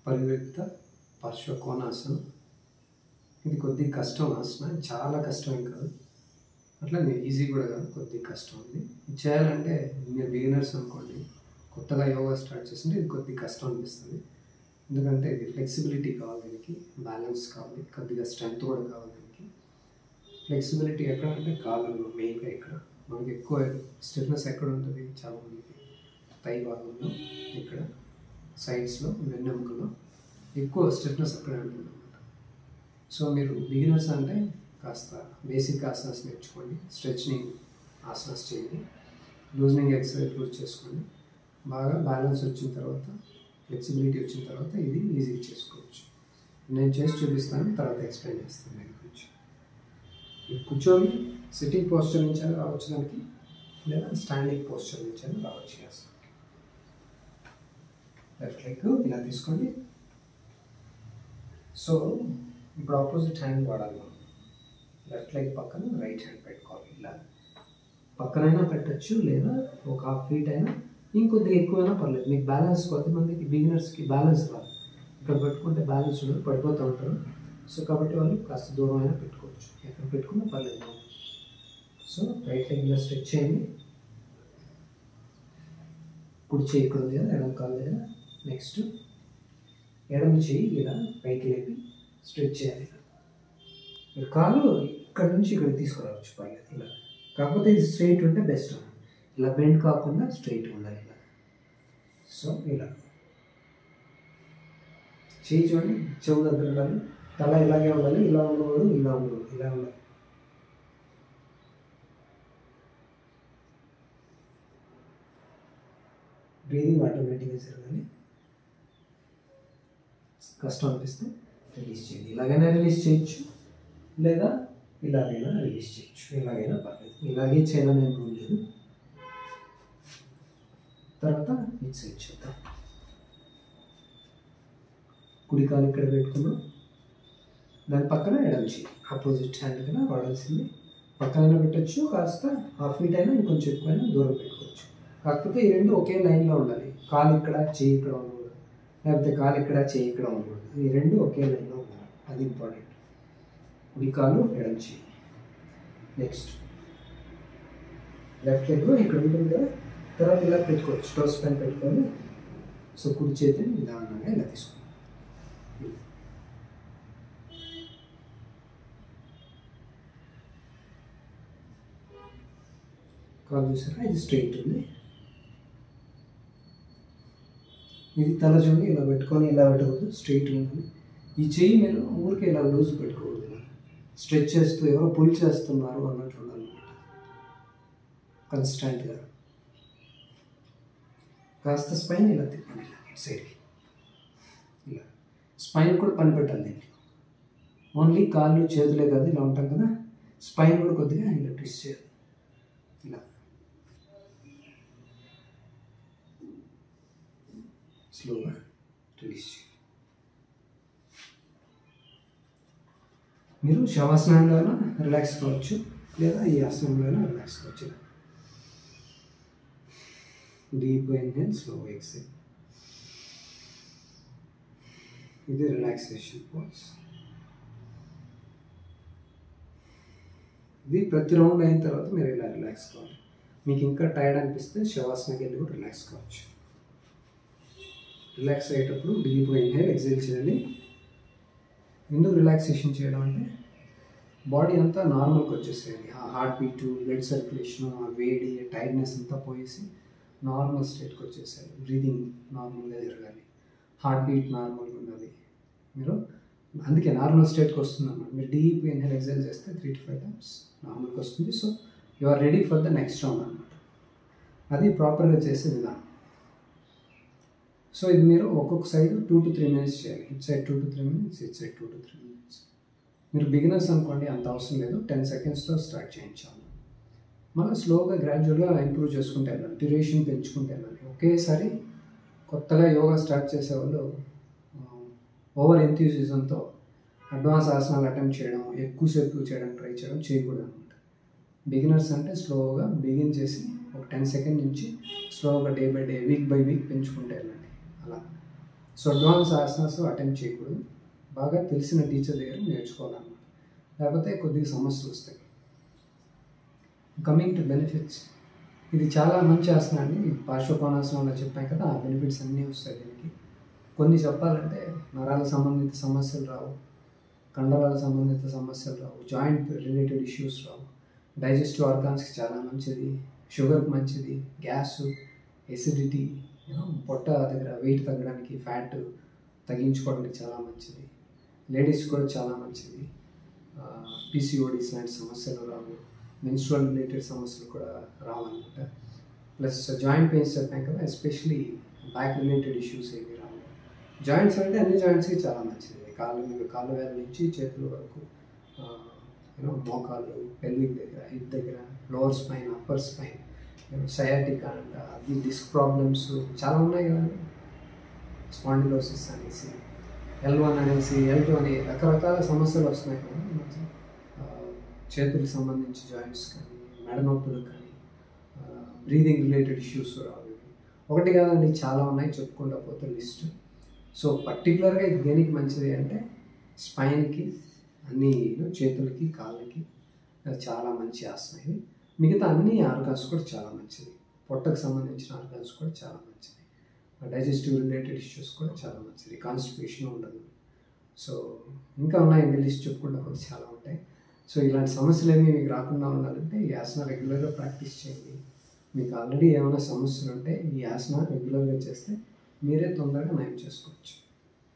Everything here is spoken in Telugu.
పరివృత్త పార్శ్వకోణాసనం. ఇది కొద్దిగా కష్టం ఆసన, చాలా కష్టం కాదు, అట్లా ఈజీ కూడా కాదు, కొద్దిగా కష్టం ఉంది. ఇది చేయాలంటే మీరు బిగినర్స్ అనుకోండి, కొత్తగా యోగా స్టార్ట్ చేస్తుంటే ఇది కొద్దిగా కష్టం అనిపిస్తుంది. ఎందుకంటే ఇది ఫ్లెక్సిబిలిటీ కావాలి, దీనికి బ్యాలెన్స్ కావాలి, కొద్దిగా స్ట్రెంగ్త్ కూడా కావాలి. దీనికి ఫ్లెక్సిబిలిటీ ఎక్కడ అంటే కాళ్ళలో మెయిన్గా ఇక్కడ మనకి ఎక్కువ స్టిఫ్నెస్ ఎక్కడ ఉంటుంది, చాలా మందికి థై భాగంలో, ఇక్కడ సైడ్స్లో, వెన్నెముకలో ఎక్కువ స్టిఫ్నెస్ అక్కడే ఉంటుంది అన్నమాట. సో మీరు బిగినర్స్ అంటే కాస్త బేసిక్ ఆసనాస్ నేర్చుకోండి, స్ట్రెచ్నింగ్ ఆసనాస్ చేయండి, లూజనింగ్ ఎక్సర్సైజ్ కూడా చేసుకోండి. బాగా బ్యాలెన్స్ వచ్చిన తర్వాత, ఫ్లెక్సిబిలిటీ వచ్చిన తర్వాత ఇది ఈజీగా చేసుకోవచ్చు. నేను చేసి చూపిస్తాను, తర్వాత ఎక్స్ప్లెయిన్ చేస్తాను దాని గురించి. కూర్చొని సిట్టింగ్ పోస్చర్ నుంచి అయినా రావచ్చు దానికి, లేదా స్టాండింగ్ పోస్చర్ నుంచి అయినా రావచ్చు. లెఫ్ట్ లెగ్ ఇలా తీసుకోండి. సో ఇప్పుడు ఆపోజిట్ హ్యాండ్ వాడాలి మనం. లెఫ్ట్ లెగ్ పక్కన రైట్ హ్యాండ్ పెట్టుకోవాలి. ఇలా పక్కనైనా పెట్టచ్చు, లేదా ఒక హాఫ్ ఫీట్ అయినా, ఇంకొద్దిగా ఎక్కువైనా పర్లేదు. మీకు బ్యాలెన్స్, కొంతమందికి బిగినర్స్కి బ్యాలెన్స్ రాదు, ఇక్కడ పెట్టుకుంటే బ్యాలెన్స్ ఉండదు, పడిపోతూ ఉంటారు. సో కాబట్టి వాళ్ళు కాస్త దూరం అయినా పెట్టుకోవచ్చు, ఎక్కడ పెట్టుకున్నా పర్లేదు. సో రైట్ లెగ్ ఇలా స్ట్రెచ్ చేయండి. కుడి చేయి ఇక్కడ ఉంది కదా, ఎడమ కాలు లేదా. నెక్స్ట్ ఎడమ చేయి ఇలా పైకి లేపి స్ట్రెచ్ చేయాలి. మీరు కాలు ఇక్కడ నుంచి ఇక్కడ తీసుకురావచ్చు, పర్లేదు ఇలా. కాకపోతే ఇది స్ట్రైట్ ఉంటే బెస్ట్, ఇలా బెండ్ కాకుండా స్ట్రైట్ ఉండాలి ఇలా. సో ఇలా చేయి చూడండి, చెవు దగ్గర ఉండాలి, తల ఇలాగే ఉండాలి, ఇలా ఉండకూడదు, ఇలా ఉండకూడదు, ఇలా ఉండాలి. బ్రీదింగ్ ఆటోమేటిక్గా జరగాలి. కష్టం అనిపిస్తే రిలీజ్ చేయండి. ఇలాగైనా రిలీజ్ చేయొచ్చు, లేదా ఇలాగైనా రిలీజ్ చేయొచ్చు, ఇలాగైనా పర్లేదు. ఇలాగే చేయాలని ఏం రూల్ లేదు. తర్వాత ఇటు సైడ్ చేద్దాం. కుడి కాలు ఇక్కడ పెట్టుకున్నాం, దాని పక్కన ఎడమ చేయి ఆపోజిట్ హ్యాండ్ కదా వాడాల్సింది. పక్కనైనా పెట్టచ్చు, కాస్త హాఫ్ ఫీట్ అయినా ఇంకొంచెం ఎక్కువైనా దూరం పెట్టుకోవచ్చు. కాకపోతే ఈ రెండు ఒకే లైన్లో ఉండాలి. కాలు ఇక్కడ, చేయి ఇక్కడ ఉండకూడదు, లేకపోతే కాలు ఇక్కడ, చేయి ఇక్కడ ఉండకూడదు. ఈ రెండు ఒకే లైన్లో ఉండాలి, అది ఇంపార్టెంట్. కుడి కాలు ఎడమ చేయి. నెక్స్ట్ లెఫ్ట్ లెగ్ ఇక్కడ ఉంటుంది కదా, తర్వాత ఇలా పెట్టుకోవచ్చు, టోస్ పైన పెట్టుకొని. సో కుడి చేతిని నిదానంగా ఇలా తీసుకోండి. కాలు చూసారా, ఇది స్ట్రైట్ ఉంది. ఇది తల చూడండి, ఇలా పెట్టుకొని ఇలా పెట్టకూడదు, స్ట్రైట్ ఉంటుంది. ఈ చెయ్యి మీరు ఊరికే ఇలా లూజ్ పెట్టుకోకూడదు, ఇలా స్ట్రెచ్ చేస్తూ ఎవరో పుల్ చేస్తున్నారు అన్నట్టు ఉండాలన్నమాట. కన్స్టెంట్గా కాస్త స్పైన్ ఇలా తిప్పండి, ఇలా ఇటు సైడ్కి. ఇలా స్పైన్ కూడా పని పెట్టాలి దీంట్లో. ఓన్లీ కాళ్ళు చేతులే కాదు, ఇలా ఉంటాం కదా, స్పైన్ కూడా కొద్దిగా ఇలా ట్విస్ట్ చేయాలి. ఇలా స్లోగా రిలీజ్ చేయండి. మీరు శవాసనంలో అయినా రిలాక్స్ కావచ్చు, లేదా ఈ ఆసనంలో అయినా రిలాక్స్ కావచ్చు. Deep inhale, slow exhale. ఇది రిలాక్సేషన్ పోజ్. ఇది ప్రతి రౌండ్ అయిన తర్వాత మీరు ఇలా రిలాక్స్ కావాలి. మీకు ఇంకా టైర్డ్ అనిపిస్తే శవాసనకి వెళ్ళి కూడా రిలాక్స్ కావచ్చు. రిలాక్స్ అయ్యేటప్పుడు డీప్గా ఇన్హేల్, ఎక్సేల్ చేయాలి. ఎందుకు రిలాక్సేషన్ చేయడం అంటే బాడీ అంతా నార్మల్కి వచ్చేసేయాలి. ఆ హార్ట్ బీటు, బ్లడ్ సర్క్యులేషన్, ఆ వేడి, టైర్డ్నెస్ అంతా పోయేసి నార్మల్ స్టేట్కి వచ్చేసేయాలి. బ్రీదింగ్ నార్మల్గా జరగాలి, హార్ట్ బీట్ నార్మల్గా ఉండాలి. మీరు అందుకే నార్మల్ స్టేట్కి వస్తుంది అన్నమాట. మీరు డీప్ ఇన్హేల్, ఎక్సేల్ చేస్తే 3 to 5 times నార్మల్కి వస్తుంది. So you are ready for the next round అన్నమాట. అది ప్రాపర్గా చేసే విధానం. సో ఇది మీరు ఒక్కొక్క సైడ్ 2 to 3 minutes చేయాలి. ఇటు సైడ్ 2 to 3 minutes, ఇటు సైడ్ 2 to 3 minutes. మీరు బిగినర్స్ అనుకోండి, అంత అవసరం లేదు, 10 secondsతో స్టార్ట్ చేయించాలి. మళ్ళీ స్లోగా గ్రాడ్యువల్గా ఇంప్రూవ్ చేసుకుంటే వెళ్ళాలి, డ్యూరేషన్ పెంచుకుంటే వెళ్ళాలి. ఒకేసారి కొత్తగా యోగా స్టార్ట్ చేసేవాళ్ళు ఓవర్ ఎంథ్యూజిజంతో అడ్వాన్స్ ఆసనాలు అటెంప్ట్ చేయడం, ఎక్కువసేపు చేయడం ట్రై చేయడం చేయకూడదు అనమాట. బిగినర్స్ అంటే స్లోగా బిగిన్ చేసి ఒక 10 seconds నుంచి స్లోగా day by day, week by week పెంచుకుంటే వెళ్ళండి. అలా సో అడ్వాన్స్ ఆసనాస్ అటెంప్ట్ చేయకూడదు, బాగా తెలిసిన టీచర్ దగ్గర నేర్చుకోవాలన్నమాట, లేకపోతే కొద్దిగా సమస్యలు వస్తాయి. కమింగ్ టు బెనిఫిట్స్, ఇది చాలా మంచి ఆసన అండి. పార్శ్వకోణాసనంలో చెప్పాం కదా, ఆ బెనిఫిట్స్ అన్నీ వస్తాయి దీనికి. కొన్ని చెప్పాలంటే నరాల సంబంధిత సమస్యలు రావు, కండరాల సంబంధిత సమస్యలు రావు, జాయింట్ రిలేటెడ్ ఇష్యూస్ రావు, డైజెస్టివ్ ఆర్గాన్స్కి చాలా మంచిది, షుగర్కి మంచిది, గ్యాస్, ఎసిడిటీ, పొట్ట దగ్గర వెయిట్ తగ్గడానికి, ఫ్యాట్ తగ్గించుకోవడానికి చాలా మంచిది, లేడీస్ కూడా చాలా మంచిది, పీసీఓడీస్ లాంటి సమస్యలు రావు, మెన్స్ట్రువల్ రిలేటెడ్ సమస్యలు కూడా రావన్నమాట. ప్లస్ జాయింట్ పెయిన్స్ చెప్పాం కదా, ఎస్పెషలీ బ్యాక్ రిలేటెడ్ ఇష్యూస్ ఏమి రావు. జాయింట్స్ అంటే అన్ని జాయింట్స్కి చాలా మంచిది, కాళ్ళు వేల నుంచి చేతుల వరకు, మోకాలు, పెల్విక్ దగ్గర, హిప్ దగ్గర, lower spine, upper spine, sciatica అంట, అది డిస్క్ ప్రాబ్లమ్స్ చాలా ఉన్నాయి కదండి, స్పాండిలోసిస్ అనేసి, L1 అనేసి, L2 అని రకరకాల సమస్యలు వస్తున్నాయి కదా మనకి. చేతులకు సంబంధించి జాయింట్స్ కానీ, మెడ నొప్పులు కానీ, బ్రీదింగ్ రిలేటెడ్ ఇష్యూస్ రావు. ఒకటి కాదండి, చాలా ఉన్నాయి, చెప్పుకుంటూ పోతే లిస్ట్. సో పర్టికులర్గా ఇది దేనికి మంచిది అంటే స్పైన్కి, అన్ని చేతులకి, కాళ్ళకి చాలా మంచి ఆసనం ఇది. మిగతా అన్ని ఆర్గాన్స్ కూడా చాలా మంచిది, పొట్టకు సంబంధించిన ఆర్గాన్స్ కూడా చాలా మంచిది, డైజెస్టివ్ రిలేటెడ్ ఇష్యూస్ కూడా చాలా మంచిది, కాన్స్టిపేషన్ ఉండదు. సో ఇంకా ఉన్నాయండి, లిస్ట్ చెప్పుకుంటూ పోతే చాలా ఉంటాయి. సో ఇలాంటి సమస్యలు ఏమీ మీకు రాకుండా ఉండాలంటే ఈ ఆసన రెగ్యులర్గా ప్రాక్టీస్ చేయండి. మీకు ఆల్రెడీ ఏమైనా సమస్యలు ఉంటే ఈ ఆసన రెగ్యులర్గా చేస్తే మీరే తొందరగా నయం చేసుకోవచ్చు.